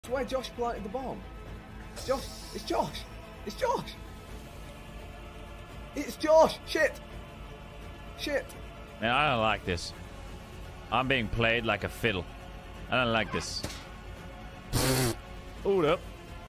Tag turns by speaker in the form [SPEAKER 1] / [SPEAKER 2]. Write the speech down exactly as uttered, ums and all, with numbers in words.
[SPEAKER 1] It's where Josh planted the bomb. Josh, it's Josh. It's Josh. It's Josh. Shit. Shit.
[SPEAKER 2] Man, I don't like this. I'm being played like a fiddle. I don't like this. Hold up.